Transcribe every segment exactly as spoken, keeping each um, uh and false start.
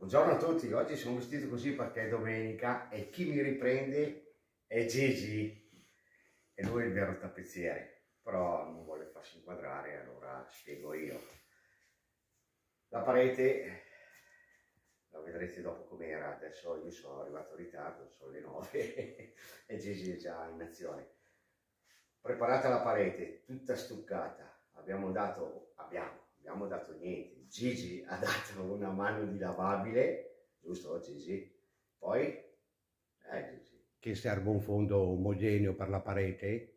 Buongiorno a tutti, oggi sono vestito così perché è domenica e chi mi riprende è Gigi e lui è il vero tappezziere, però non vuole farsi inquadrare, allora spiego io. La parete la vedrete dopo com'era, adesso io sono arrivato in ritardo, sono le nove e Gigi è già in azione. Preparata la parete, tutta stuccata, abbiamo dato, abbiamo, abbiamo dato niente. Gigi ha dato una mano di lavabile, giusto Gigi? Poi, eh Gigi. Che serve un fondo omogeneo per la parete,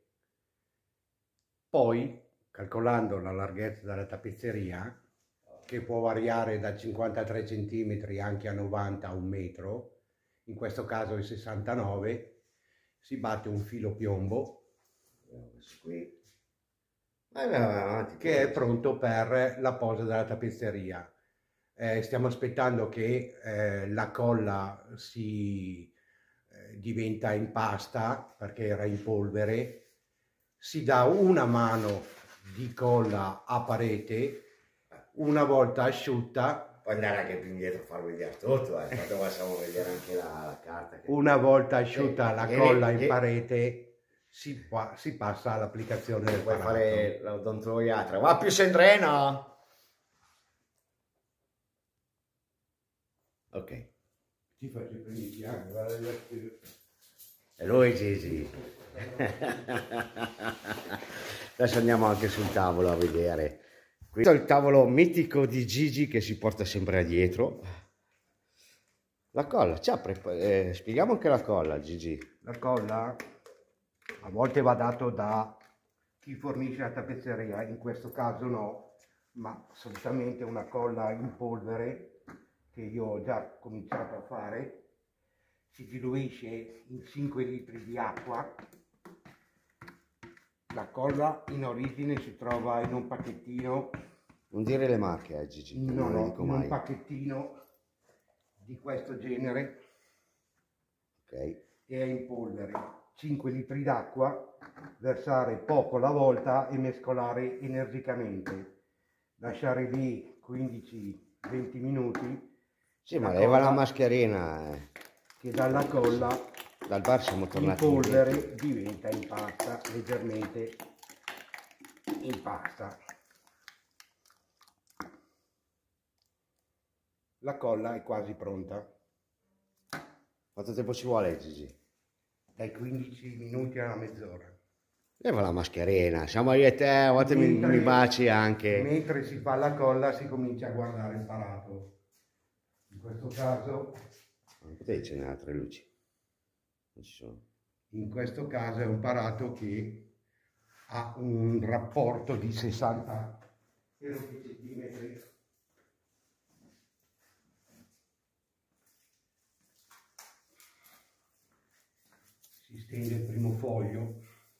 poi calcolando la larghezza della tappezzeria, che può variare da cinquantatré centimetri anche a novanta a un metro, in questo caso è sessantanove, si batte un filo piombo Qui. Vai, vai, vai, avanti, che è pronto per la posa della tappezzeria. Eh, stiamo aspettando che eh, la colla si eh, diventa in pasta perché era in polvere, si dà una mano di colla a parete, una volta asciutta, puoi andare anche più indietro a far vedere tutto, eh. Tanto facciamo vedere anche la, la carta. Che... Una volta asciutta eh, la eh, colla eh, in eh. parete, si, si passa all'applicazione del Puoi parato. fare l'odontoiatra, va più sendreno! Ok. Ti faccio prendere, E lui Gigi. Adesso andiamo anche sul tavolo a vedere. Questo è il tavolo mitico di Gigi che si porta sempre dietro. La colla, cioè, eh, spieghiamo anche la colla, Gigi. La colla a volte va dato da chi fornisce la tappezzeria, in questo caso no, ma solitamente una colla in polvere che io ho già cominciato a fare, si diluisce in cinque litri di acqua. La colla in origine si trova in un pacchettino, non dire le marche, eh, Gigi, no, non no, le dico in mai. un pacchettino di questo genere, ok, e è in polvere. cinque litri d'acqua, versare poco alla volta e mescolare energicamente, lasciare lì quindici venti minuti. sì, ma leva la mascherina, eh. Che dalla colla dal bar siamo tornati in polvere diventa in pasta, leggermente in pasta. La colla è quasi pronta. Quanto tempo ci vuole, Gigi? Dai quindici minuti alla mezz'ora. Leva la mascherina, siamo io e te, a volte mi, mi baci anche. Mentre si fa la colla si comincia a guardare il parato. In questo caso... Non potevi accendere altre luci? Non ci sono. In questo caso è un parato che ha un rapporto di sessanta centimetri. Si stende il primo foglio,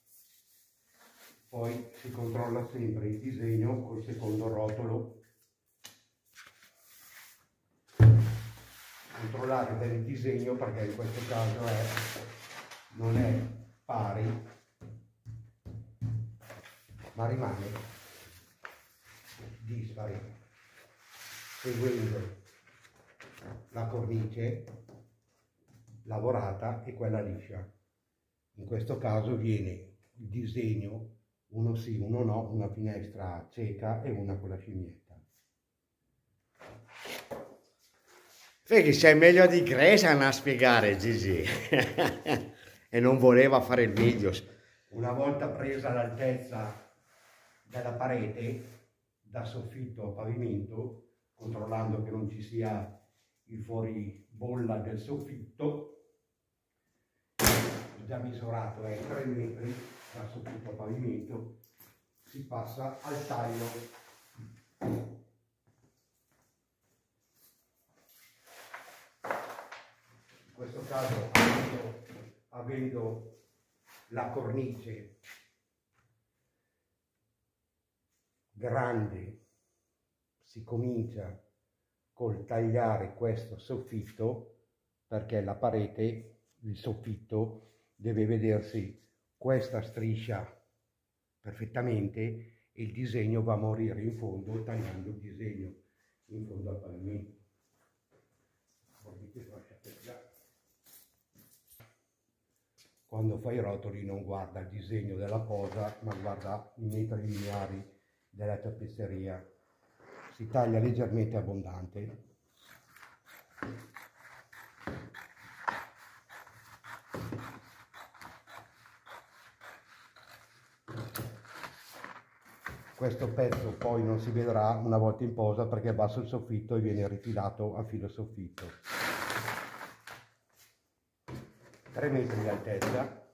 poi si controlla sempre il disegno col secondo rotolo. Controllare bene il disegno perché in questo caso è, non è pari, ma rimane dispari, seguendo la cornice lavorata e quella liscia. In questo caso viene il disegno, uno sì, uno no, una finestra cieca e una con la scimmietta. Vedi, sei meglio di Gresan a spiegare, Gigi. E non voleva fare il video. Una volta presa l'altezza della parete, da soffitto a pavimento, controllando che non ci sia il fuoribolla del soffitto, ho già misurato, è tre metri da soffitto a pavimento, si passa al taglio. In questo caso, avendo, avendo la cornice grande, si comincia col tagliare questo soffitto, perché la parete, il soffitto, deve vedersi questa striscia perfettamente e il disegno va a morire in fondo tagliando il disegno in fondo al pavimento. quando fa i rotoli non guarda il disegno della posa, ma guarda i metri lineari della tappezzeria. Si taglia leggermente abbondante. Questo pezzo poi non si vedrà una volta in posa perché è basso il soffitto e viene rifilato a filo soffitto. tre metri di altezza,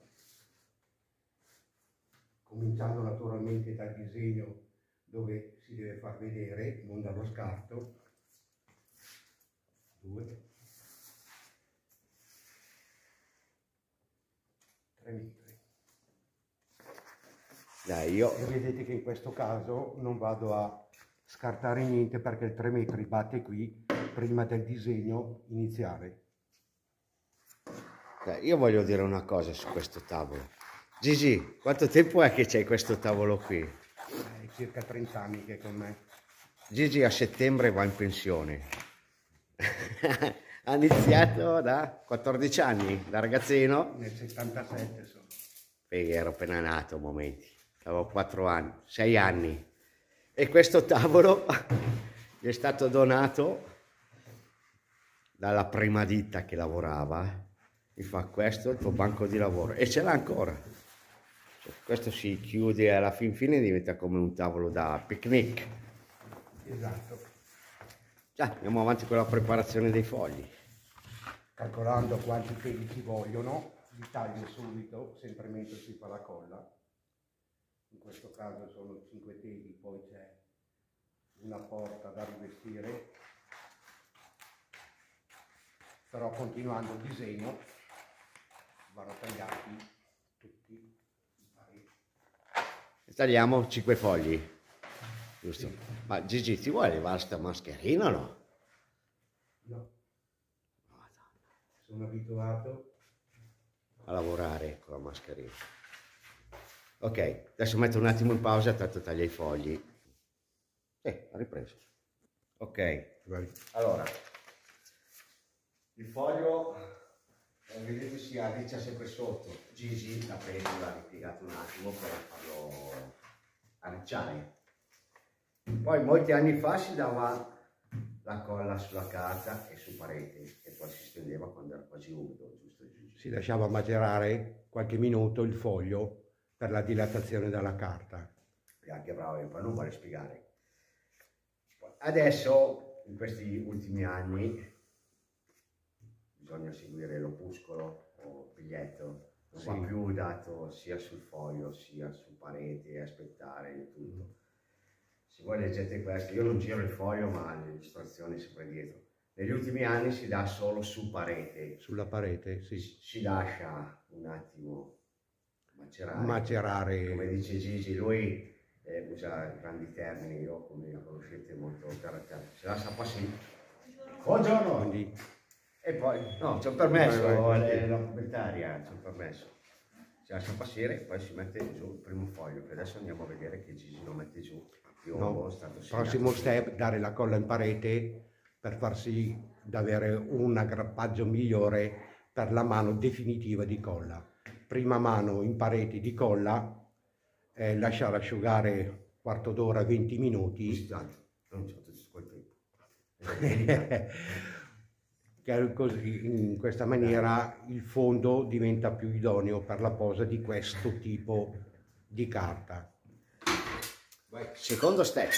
cominciando naturalmente dal disegno dove si deve far vedere, non dallo scarto. due, tre metri. Dai, io... E vedete che in questo caso non vado a scartare niente perché il tre metri batte qui prima del disegno iniziale. Dai, io voglio dire una cosa su questo tavolo. Gigi, quanto tempo è che c'hai questo tavolo qui? È circa trenta anni che è con me. Gigi a settembre va in pensione. Ha iniziato da quattordici anni, da ragazzino. Nel settantasette sono. Perché ero appena nato a momenti. Avevo quattro anni, sei anni. E questo tavolo gli è stato donato dalla prima ditta che lavorava. Mi fa: questo è il tuo banco di lavoro. E ce l'ha ancora. Questo si chiude e alla fin fine diventa come un tavolo da picnic. Esatto. Già, andiamo avanti con la preparazione dei fogli. Calcolando quanti peli ci vogliono, li taglio subito, sempre mentre si fa la colla. In questo caso sono cinque teli, poi c'è una porta da rivestire. Però continuando il disegno vanno tagliati tutti i pari. Tagliamo cinque fogli, giusto? Sì. Ma Gigi, ti vuoi levare sta mascherina o no? No. Sono abituato A lavorare con la mascherina. Ok, adesso metto un attimo in pausa, tanto taglia i fogli. Eh, ha ripreso. Ok, vai. allora, il foglio, eh, vedete, si arriccia sempre sotto. Gigi la pentola l'ha ripiegato un attimo per farlo arricciare. Poi molti anni fa si dava la colla sulla carta e su parete e poi si stendeva quando era quasi umido, giusto Gigi? Si lasciava macerare qualche minuto il foglio per la dilatazione della carta. E anche bravo, poi non vuole spiegare. Adesso, in questi ultimi anni, bisogna seguire l'opuscolo o il biglietto, non Sì. va più dato sia sul foglio sia su parete, aspettare e tutto. Se voi leggete questo, io non giro il foglio ma le illustrazioni sempre dietro. Negli ultimi anni si dà solo su parete. Sulla parete, sì. Si lascia un attimo macerare. Macerare. Come dice Gigi, lui eh, usa grandi termini, io come la conoscete molto carattere. Se lascia passare. Buongiorno! Quindi, E poi, no, c'è un permesso, Vai, vai, vai. è la proprietaria, c'è un permesso. Si lascia passare e poi si mette giù il primo foglio, che adesso andiamo a vedere che Gigi lo mette giù. Più no, stato segnato. prossimo step, dare la colla in parete per far sì di avere un aggrappaggio migliore per la mano definitiva di colla. Prima mano in parete di colla, eh, lasciare asciugare quarto d'ora, venti minuti. Non c'è tutto quel tempo. Che così, in questa maniera il fondo diventa più idoneo per la posa di questo tipo di carta. Vai. Secondo step.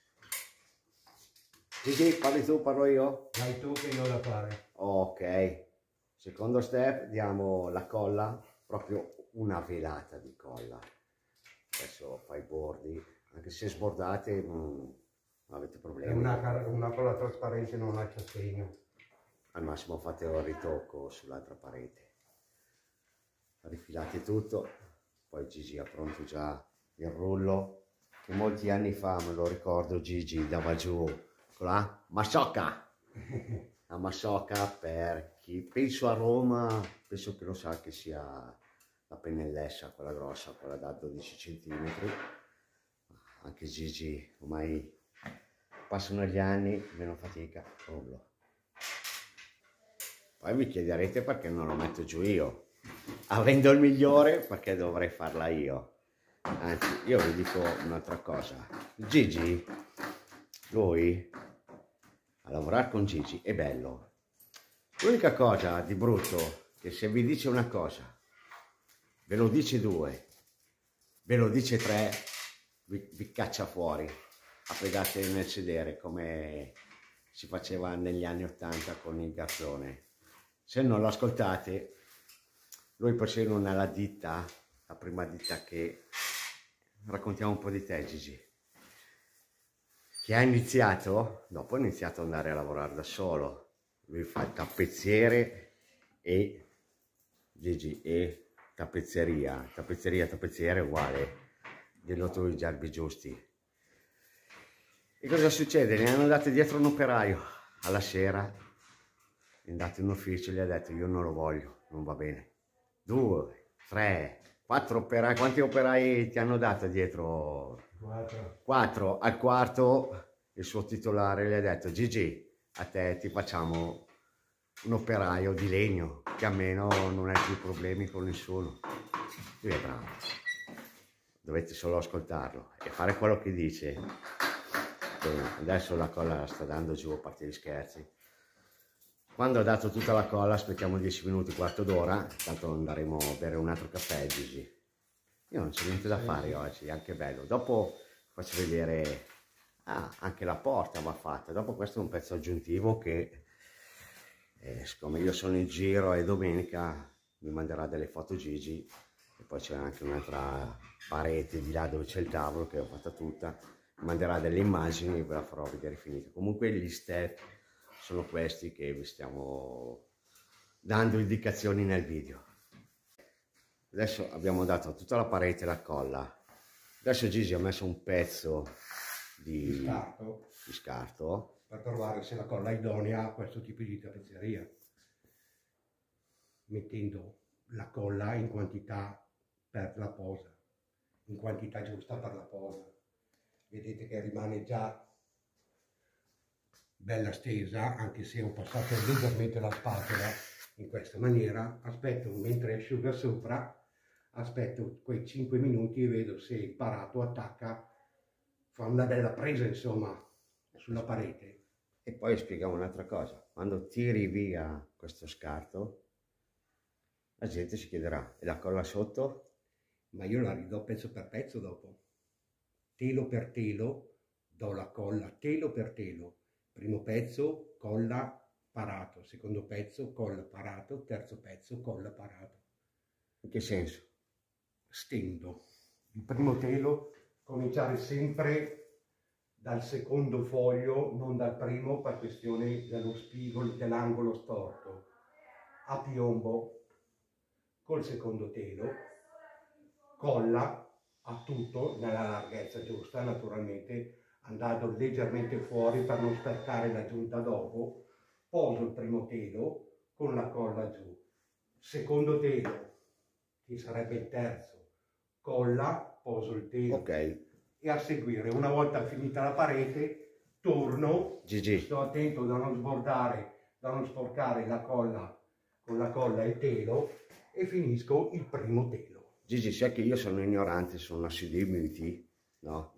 Gigi, parli tu, parlo io? Vai tu che io ho da fare. Ok. Secondo step, diamo la colla, proprio una velata di colla. Adesso fai i bordi, anche se sbordate non avete problemi. Una, una colla trasparente non lascia segno. Al massimo fate un ritocco sull'altra parete. Rifilate tutto, poi Gigi ha pronto già il rullo, che molti anni fa, me lo ricordo, Gigi dava giù con la massocca. La massocca, per chi penso a Roma, penso che lo sa che sia la pennellessa, quella grossa, quella da dodici centimetri. Anche Gigi, ormai passano gli anni, meno fatica, rullo. Poi mi chiederete perché non lo metto giù io. avendo il migliore, perché dovrei farla io? Anzi, io vi dico un'altra cosa. Gigi, lui, a lavorare con Gigi è bello. L'unica cosa di brutto, che se vi dice una cosa, ve lo dice due, ve lo dice tre, vi, vi caccia fuori, a pedate nel sedere, come si faceva negli anni ottanta con il garzone. Se non lo ascoltate, lui per sé non ha la ditta, la prima ditta che... Raccontiamo un po' di te, Gigi. Che ha iniziato, dopo ha iniziato ad andare a lavorare da solo. Lui fa il tappezziere e... Gigi, e tappezzeria. Tappezzeria, tappezziere è uguale. Dillo tu i gerbi giusti. E cosa succede? Ne hanno dato dietro un operaio. Alla sera è andato in ufficio e gli ha detto io non lo voglio, non va bene. Due, tre, quattro operai. Quanti operai ti hanno dato dietro? Quattro. Quattro. Al quarto il suo titolare gli ha detto Gigi, a te ti facciamo un operaio di legno, che almeno non hai più problemi con nessuno. Lui è bravo. Dovete solo ascoltarlo e fare quello che dice. Adesso la colla la sta dando giù, a parte gli scherzi. Quando ha dato tutta la colla, aspettiamo dieci minuti, quarto d'ora, tanto andremo a bere un altro caffè, Gigi. Io non c'è niente da fare oggi, è anche bello. Dopo faccio vedere, ah, anche la porta va fatta. Dopo questo è un pezzo aggiuntivo che, eh, siccome io sono in giro e domenica mi manderà delle foto Gigi, e poi c'è anche un'altra parete di là dove c'è il tavolo che ho fatta tutta, mi manderà delle immagini e ve la farò vedere finita. Comunque gli step sono questi che vi stiamo dando indicazioni nel video. Adesso abbiamo dato tutta la parete la colla. Adesso Gigi ha messo un pezzo di, Di scarto. di scarto Per provare se la colla è idonea a questo tipo di tappezzeria, mettendo la colla in quantità per la posa, in quantità giusta per la posa. Vedete che rimane già bella stesa, anche se ho passato leggermente la spatola in questa maniera. Aspetto mentre asciuga sopra, aspetto quei cinque minuti e vedo se il parato attacca, fa una bella presa insomma sulla parete. e poi spieghiamo un'altra cosa: quando tiri via questo scarto la gente si chiederà, e la colla sotto? Ma io la ridò pezzo per pezzo dopo, telo per telo, do la colla telo per telo. Primo pezzo, colla, parato. Secondo pezzo, colla, parato. Terzo pezzo, colla, parato. In che senso? Stendo. Il primo telo, cominciare sempre dal secondo foglio, non dal primo, per questione dello spigolo, dell'angolo storto. A piombo, col secondo telo, colla a tutto nella larghezza giusta, naturalmente, andando leggermente fuori per non staccare la giunta dopo. Poso il primo telo con la colla giù, secondo telo, che sarebbe il terzo, colla, poso il telo, Ok, e a seguire, una volta finita la parete, torno, Gigi, sto attento da non sbordare, da non sporcare la colla con la colla e il telo, e finisco il primo telo. Gigi, sai che io sono ignorante, sono assiduity, no?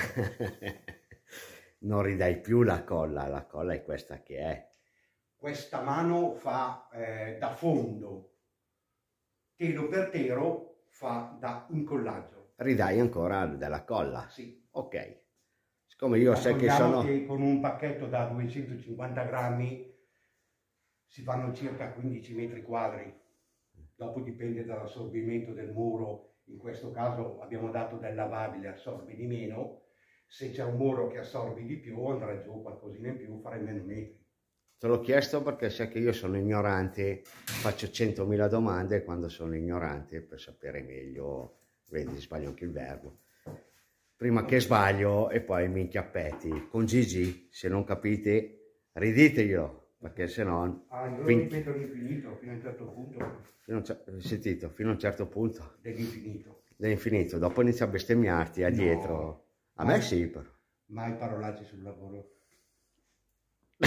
Non ridai più la colla, la colla è questa che è. Questa mano fa eh, da fondo, telo per telo fa da incollaggio. Ridai ancora della colla. Sì. Ok. Siccome io sai che sono... che con un pacchetto da duecentocinquanta grammi si fanno circa quindici metri quadri. Dopo dipende dall'assorbimento del muro. In questo caso abbiamo dato del lavabile, assorbi di meno. Se c'è un muro che assorbi di più, andrà giù qualcosina in più, farai meno metri. Te l'ho chiesto perché sai che io sono ignorante, faccio centomila domande e quando sono ignorante per sapere meglio, vedi, sbaglio anche il verbo. Prima che sbaglio e poi mi inchiappetti. Con Gigi, se non capite, riditeglielo, perché se no... Ah, io lo fin... ripeto all'infinito, fino a un certo punto. Fino a un cer... Sentito, fino a un certo punto. Dell'infinito. Dell'infinito, dopo inizia a bestemmiarti a dietro. No. A me sì, però. Mai parolacce sul lavoro.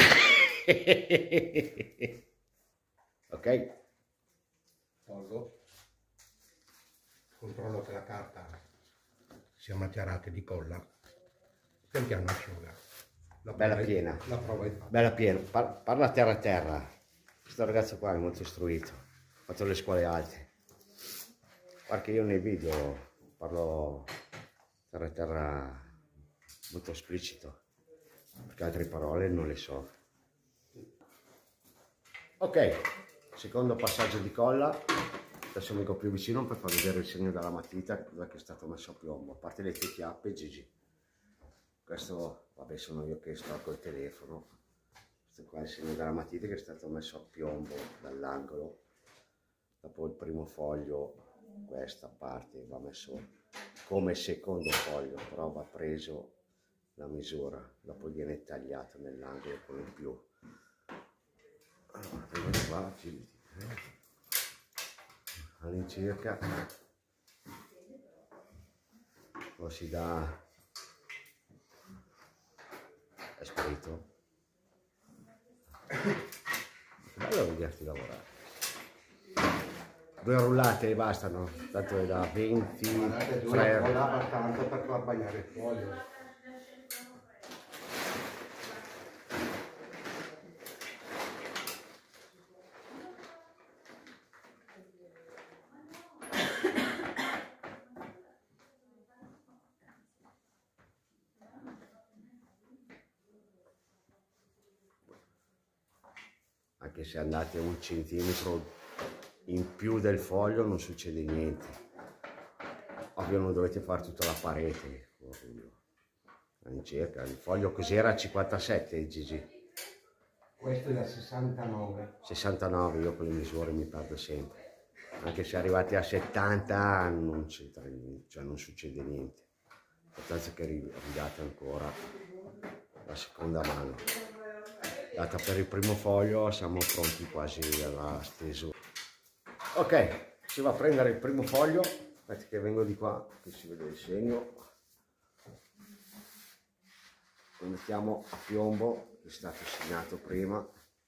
Ok? Poso. controllo che la carta sia matcerata di colla, pian piano asciuga. La Bella prova è- piena. La prova è fatta. Bella piena. Par- parla terra a terra. Questo ragazzo qua è molto istruito, ha fatto le scuole alte. Guarda che io nei video parlo terra a terra molto esplicito, perché altre parole non le so. Ok, secondo passaggio di colla. Adesso vengo più vicino per far vedere il segno della matita dove è stato messo a piombo, a parte le tue chiappe, Gigi. Questo, vabbè, sono io che sto col telefono. Questo qua è il segno della matita che è stato messo a piombo dall'angolo. Dopo il primo foglio, questa parte va messo come secondo foglio, però va preso la misura, dopo viene tagliato nell'angolo con il più. Allora, prima di qua, girati, eh. All'incirca lo si dà, è spirito. Bello vederti lavorare. Due rullate e bastano, tanto è da venti, Guardate, due tre. colla abbastanza per far bagnare il foglio. Anche se andate un centimetro in più del foglio non succede niente. Ovvio non dovete fare tutta la parete. All'incirca, il foglio cos'era? cinquantasette, Gigi? Questo è da sessantanove. sessantanove, io con le misure mi perdo sempre. Anche se arrivati a settanta non c'entra niente, cioè non succede niente. L'importanza è che ridate ancora la seconda mano. Data per il primo foglio, siamo pronti quasi alla stesura. Ok, si va a prendere il primo foglio. Aspetta che vengo di qua, che si vede il segno. Lo mettiamo a piombo, che è stato segnato prima.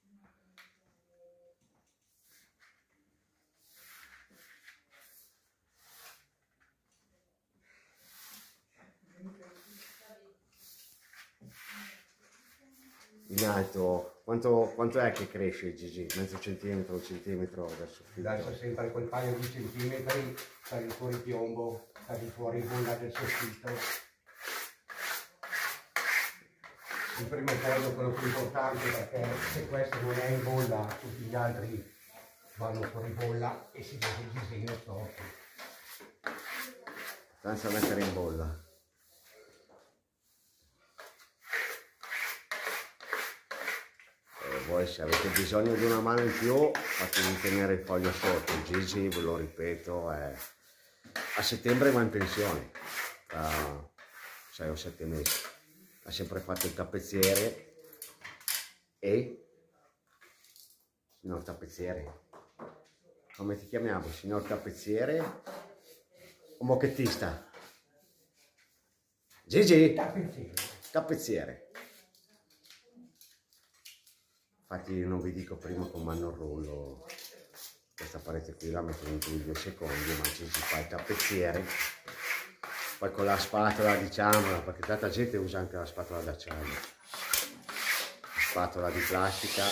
In alto, quanto, quanto è che cresce, Gigi? Mezzo centimetro, un centimetro verso il filo? Lascia sempre quel paio di centimetri per il fuori piombo, per il fuori bolla del soffitto. Il primo foglio è quello più importante, perché se questo non è in bolla tutti gli altri vanno fuori bolla e si vede il disegno storto. Senza mettere in bolla. E voi se avete bisogno di una mano in più, fatevi tenere il foglio sotto. Gigi, ve lo ripeto, è... a settembre va in pensione, tra sei o sette mesi. Ha sempre fatto il tappezziere e... signor tappezziere, come ti chiamiamo? Signor tappezziere o mochettista? Gigi? Tappezziere. Tappezziere. Infatti non vi dico prima come hanno il rullo, questa parete qui la metto in più due secondi, ma Gigi fa il tappezziere. Poi con la spatola, diciamola, perché tanta gente usa anche la spatola d'acciaio. La spatola di plastica.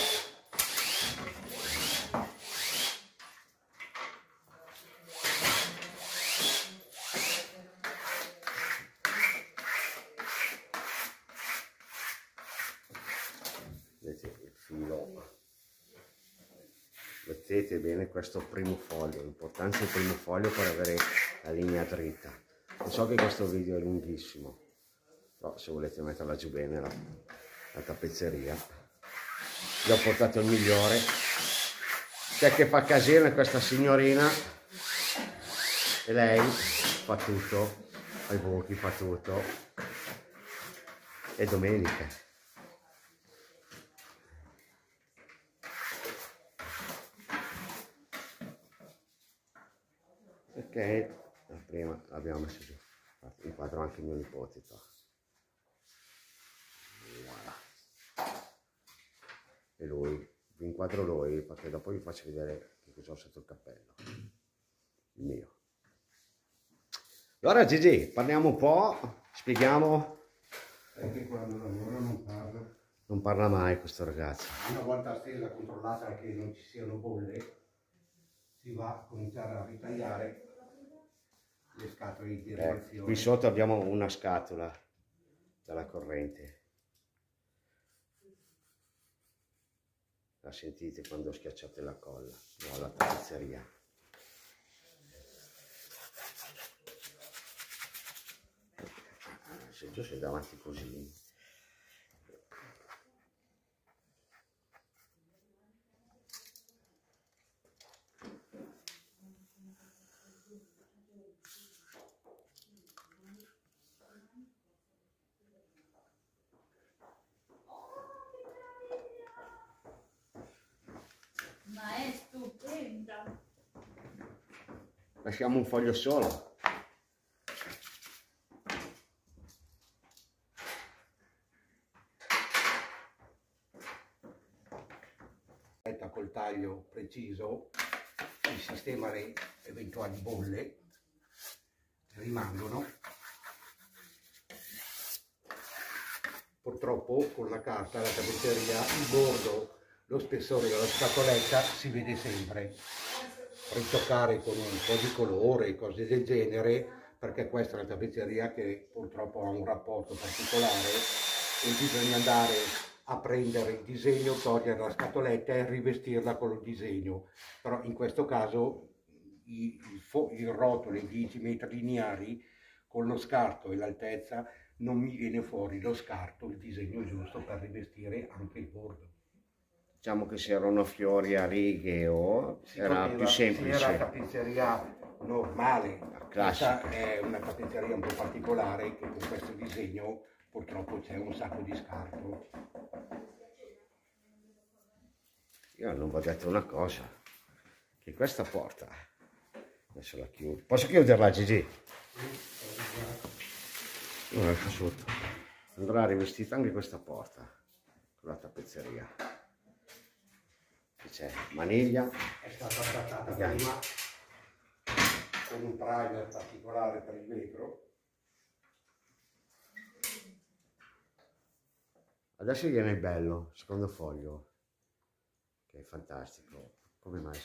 Vedete il filo, mettete bene questo primo foglio, l'importante è il primo foglio per avere la linea dritta. Lo so che questo video è lunghissimo, però se volete metterla giù bene la, la tappezzeria, vi ho portato il migliore. C'è che fa casino è questa signorina, e lei fa tutto, fa i buchi, fa tutto, e domenica. Ok, la prima l'abbiamo messo giù, inquadro anche il mio nipote. Voilà. E lui, vi inquadro lui perché dopo vi faccio vedere che cosa ho sotto il cappello, il mio. Allora Gigi, parliamo un po', spieghiamo. Perché quando lavora non parla. Non parla mai questo ragazzo. Una volta stesa controllata che non ci siano bolle, si va a cominciare a ritagliare le scatole di Eh, derivazione. qui sotto abbiamo una scatola dalla corrente. La sentite quando schiacciate la colla, no, la tappezzeria. Se tu sei davanti così. Ma è stupenda. Lasciamo un foglio solo. Col taglio preciso si sistema le eventuali bolle, rimangono. Purtroppo con la carta, la tappezzeria, il bordo, lo spessore della scatoletta si vede sempre. Ritoccare con un po' di colore, cose del genere, perché questa è una tappezzeria che purtroppo ha un rapporto particolare e bisogna andare a prendere il disegno, togliere la scatoletta e rivestirla con il disegno. Però in questo caso i, il, il rotolo di dieci metri lineari con lo scarto e l'altezza non mi viene fuori lo scarto, il disegno giusto per rivestire anche il bordo. Diciamo che se erano fiori a righe o Si era poteva, più semplice. Se era tappezzeria normale, Classica. questa è una tappezzeria un po' particolare che con questo disegno purtroppo c'è un sacco di scarto. Io non vi ho detto una cosa, che questa porta, adesso la chiudo. Posso chiuderla Gigi? Non lascio sotto. Andrà rivestita anche questa porta con la tappezzeria. C'è maniglia. È stata trattata prima con un primer particolare per il vetro. Adesso viene il bello, secondo foglio, che è fantastico. Come mai?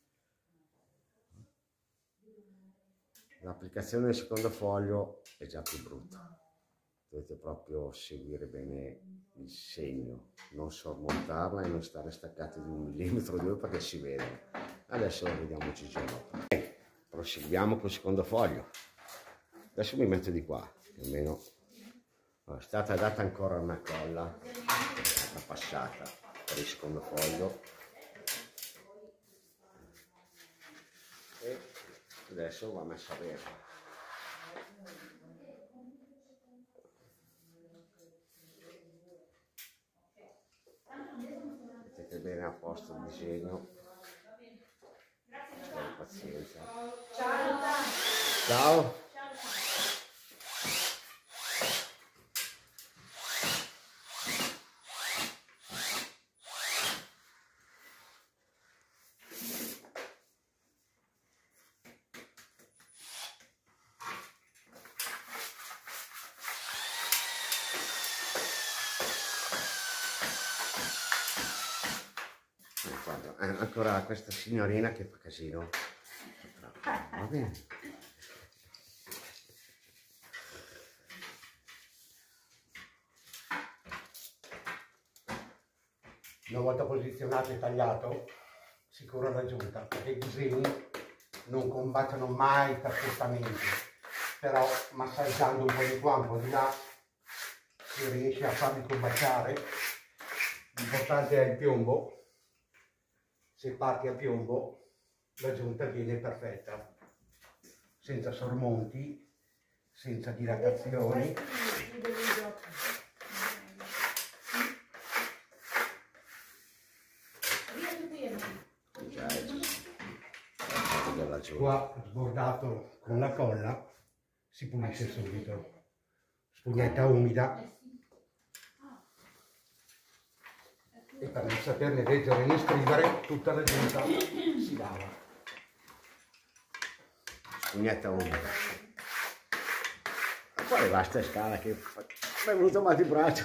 L'applicazione del secondo foglio è già più brutta. Dovete proprio seguire bene il segno, non sormontarla e non stare staccati di un millimetro o due perché si vede. Adesso vediamo Gigi dopo. Proseguiamo col secondo foglio. Adesso mi metto di qua, più o meno. È stata data ancora una colla, è stata passata per il secondo foglio. E adesso va messa bene. Mettete bene a posto il disegno. Ciao, pazienza. Ciao. Ciao. Guarda, è ancora questa signorina che fa casino. Va bene. Una volta posizionato e tagliato, si cura la giunta, perché i disegni non combattono mai perfettamente, però massaggiando un po' di qua, un po' di là, si riesce a farli combaciare. L'importante è il piombo. Se parti a piombo, la giunta viene perfetta, senza sormonti, senza dilatazioni. Qua sbordato con la colla si pulisce subito. Spugnetta umida. E per non saperne leggere né scrivere, tutta la giunta si lava. Spugnetta umida. quale basta scala che mi è venuto mal di braccio.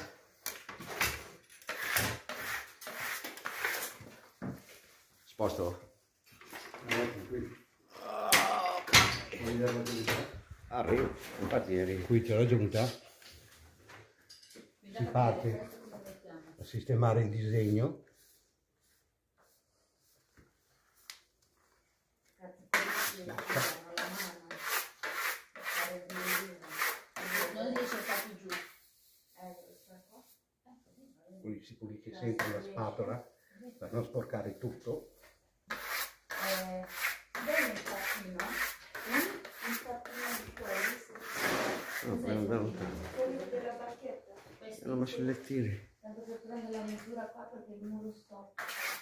Sposto? Arrivo, infatti eri. Qui c'è la giunta, si parte a sistemare il disegno. Non riesce a farti giù. Qui si pulisce sempre la spatola per non sporcare tutto. Eh, dai un tappino. Un tappino di quelli. No, prendo un Quelli della bacchetta. non mi sono lettini. Tanto per prendere la misura qua perché il muro stop.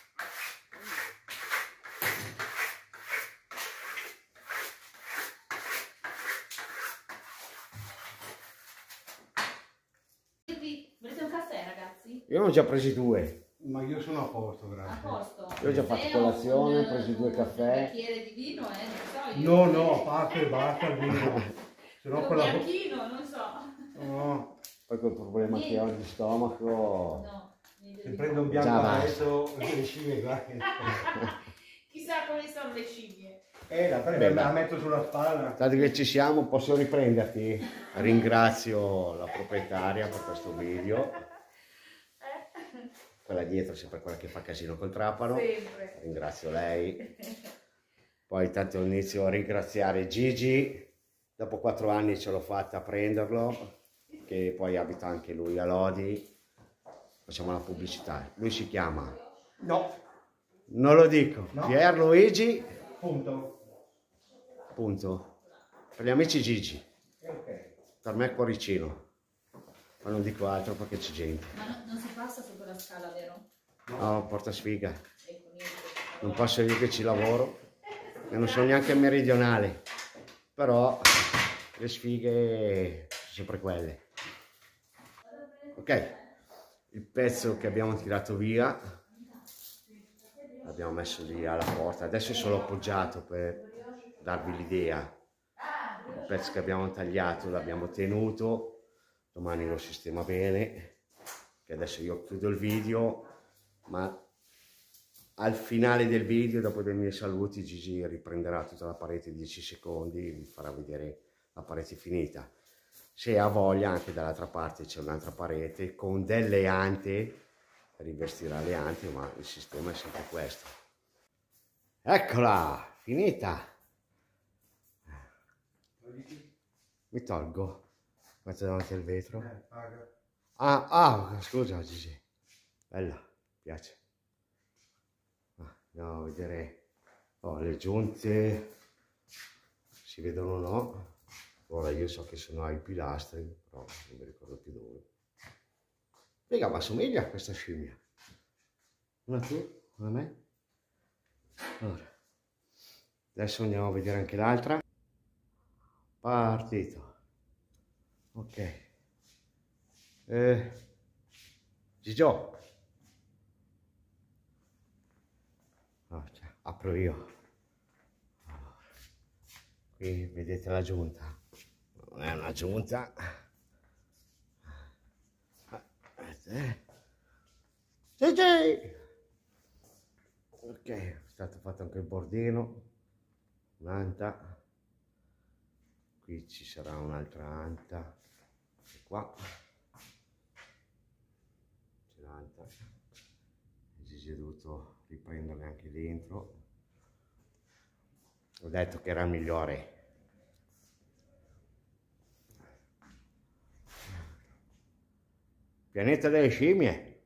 Volete un caffè, ragazzi? Io ne ho già presi due. Ma io sono a posto, A grazie. posto. Io ho già fatto Se colazione, un- ho preso due un- caffè. Un bicchiere di vino, eh, non so. Io No, no, a parte basta il vino. Se no un quella... bianchino, non so. No, Poi col problema che ho di stomaco. No, niente se di prendo un no. bianco Già adesso, le scimmie, guarda. Chissà come sono le scimmie. Eh, la prendo, Beh, la ma- metto sulla spalla. Dato che ci siamo, posso riprenderti? Ringrazio la proprietaria per questo video. Quella dietro è sempre quella che fa casino col trapano. Sempre. Ringrazio lei. Poi tanto inizio a ringraziare Gigi. Dopo quattro anni ce l'ho fatta a prenderlo, che poi abita anche lui a Lodi. Facciamo la pubblicità. Lui si chiama, No, non lo dico, No. Pierluigi, punto. punto. Per gli amici Gigi, Ok. per me è cuoricino. Ma non dico altro perché c'è gente. Ma no- non si passa su quella scala, vero? No, porta sfiga. Ecco, niente. Non posso dire che ci lavoro e non sono neanche meridionale. Però le sfighe sono sempre quelle. Ok, il pezzo che abbiamo tirato via l'abbiamo messo lì alla porta. Adesso solo appoggiato per darvi l'idea. Il pezzo che abbiamo tagliato l'abbiamo tenuto. Domani lo sistema bene, che adesso io chiudo il video, ma al finale del video, dopo dei miei saluti, Gigi riprenderà tutta la parete dieci secondi, vi farà vedere la parete finita. Se ha voglia, anche dall'altra parte c'è un'altra parete con delle ante, rivestirà le ante, ma il sistema è sempre questo. Eccola, finita! Mi tolgo. Metto davanti al vetro. Eh, paga. Ah, ah, scusa Gigi. Bella, piace. Ah, andiamo a vedere. Oh, le giunte si vedono o no. Ora io so che sono ai pilastri, però non mi ricordo più dove. Raga, ma somiglia a questa scimmia. Una tu, una me. Allora, adesso andiamo a vedere anche l'altra. Partito. Ok. Eh, Gigio. Oh, cioè, apro io. Allora, qui vedete la giunta. Non è una giunta. Eh. Gigi. Ok, è stato fatto anche il bordino. Un'anta. Qui ci sarà un'altra anta. E qua. C'è l'anta. Gigi ha dovuto riprenderle anche dentro. Ho detto che era il migliore. Pianeta delle scimmie.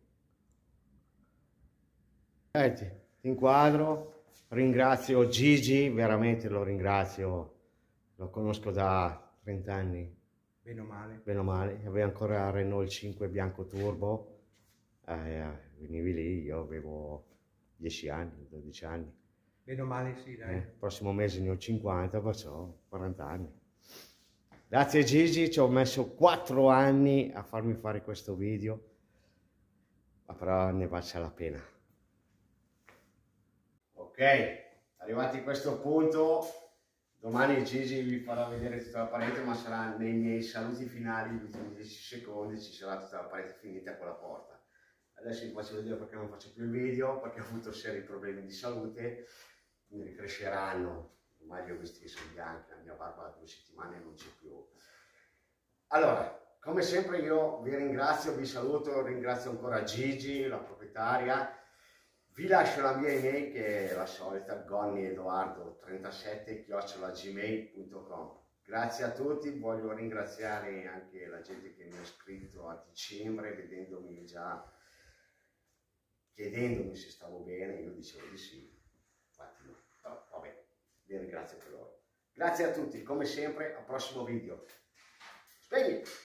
Senti, ti inquadro. Ringrazio Gigi, veramente lo ringrazio. Lo conosco da trenta anni, Bene o male. bene o male. Aveva ancora Renault cinque bianco turbo. Eh, venivi lì, io avevo dieci anni, dodici anni. Bene o male, sì, dai. Eh, prossimo mese ne ho cinquanta, perciò quaranta anni. Grazie Gigi, ci ho messo quattro anni a farmi fare questo video, ma però ne valsa la pena. Ok, arrivati a questo punto Domani Gigi vi farà vedere tutta la parete, ma sarà nei miei saluti finali, gli ultimi dieci secondi, ci sarà tutta la parete finita con la porta. Adesso vi faccio vedere perché non faccio più il video, perché ho avuto seri problemi di salute, mi ricresceranno, ormai li ho visti che sono bianchi, la mia barba da due settimane non c'è più. Allora, come sempre io vi ringrazio, vi saluto, ringrazio ancora Gigi, la proprietaria. Vi lascio la mia email che è la solita, gonniedoardo trentasette chiocciola gmail punto com. Grazie a tutti, voglio ringraziare anche la gente che mi ha scritto a dicembre vedendomi già, chiedendomi se stavo bene, io dicevo di sì, infatti no, però vabbè, vi ringrazio per loro. Grazie a tutti, come sempre, al prossimo video. Spegni!